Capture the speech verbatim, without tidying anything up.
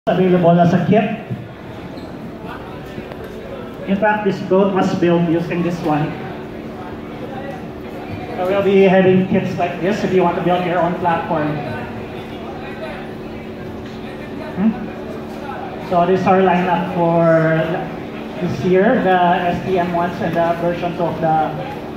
available as a kit. In fact, this boat was built using this one. So we'll be having kits like this if you want to build your own platform. Hmm? So this is our lineup for this year, the S T M ones and the versions of the